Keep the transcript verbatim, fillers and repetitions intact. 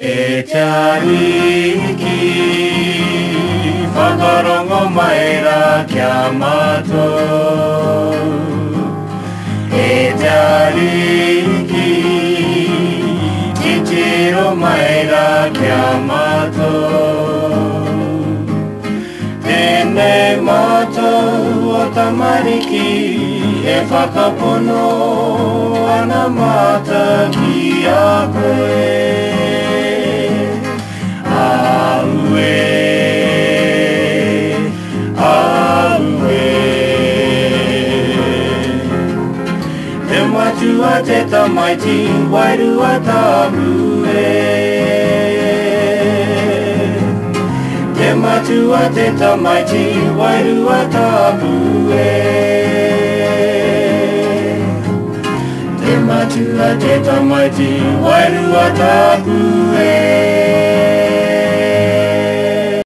E te ariki, whakarongo mai rā kia mātou. E te ariki, titiro mai rā kia mātou. Tēnei mātou o tamariki, e whakapono ana māta ki a koe. Tua te tamaiti, wairua tapu e. Te matua te tamaiti, wairua tapu e. Te matua te tamaiti, wairua tapu e.